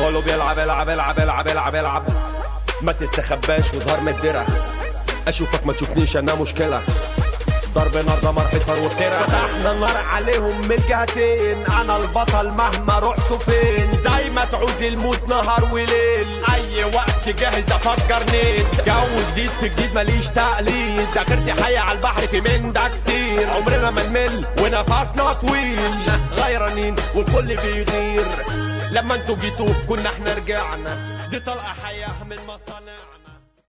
كله بيلعب العب العب العب العب العب، ما تستخباش وظهر من الدرع، اشوفك ما تشوفنيش انا مشكله، ضرب نار دمر حصار وافتراء، فتحنا النار عليهم من جهتين، انا البطل مهما رحتوا فين، زي ما تعوز الموت نهار وليل، اي وقت جاهز افجر نيت، جو جديد في جديد ماليش تقليد، ذاكرتي حية على البحر في من ده كتير، عمرنا ما نمل ونفسنا طويل، غيرانين والكل بيغير، لما انتوا جيتوا كنا احنا رجعنا، دي طلقة حية من مصانعنا.